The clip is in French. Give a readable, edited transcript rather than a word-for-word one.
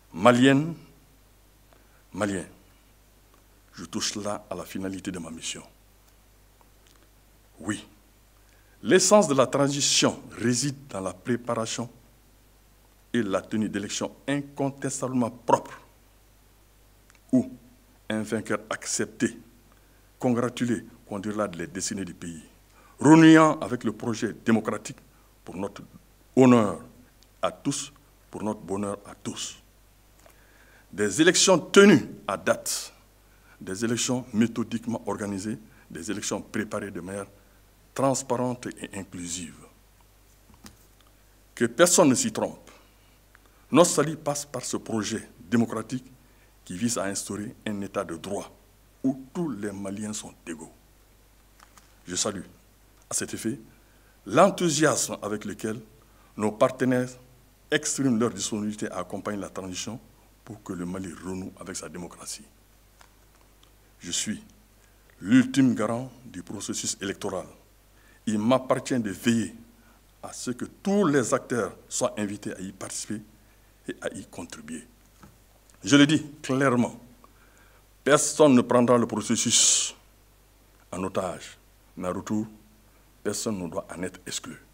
Maliennes, Maliens, je touche là à la finalité de ma mission. Oui, l'essence de la transition réside dans la préparation et la tenue d'élections incontestablement propres, où un vainqueur accepté, congratulé, conduira les destinées du pays, renouant avec le projet démocratique pour notre honneur à tous, pour notre bonheur à tous. Des élections tenues à date, des élections méthodiquement organisées, des élections préparées de manière transparente et inclusive. Que personne ne s'y trompe. Notre salut passe par ce projet démocratique qui vise à instaurer un état de droit où tous les Maliens sont égaux. Je salue, à cet effet, l'enthousiasme avec lequel nos partenaires expriment leur disponibilité à accompagner la transition pour que le Mali renoue avec sa démocratie. Je suis l'ultime garant du processus électoral. Il m'appartient de veiller à ce que tous les acteurs soient invités à y participer et à y contribuer. Je le dis clairement, personne ne prendra le processus en otage, mais en retour, personne ne doit en être exclu.